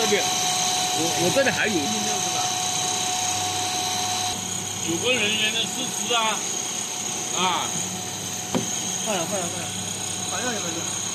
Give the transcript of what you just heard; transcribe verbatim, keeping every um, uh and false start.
边，我我这里还有。 有个人员的失职啊，啊。 换了换了换了，反正你们这。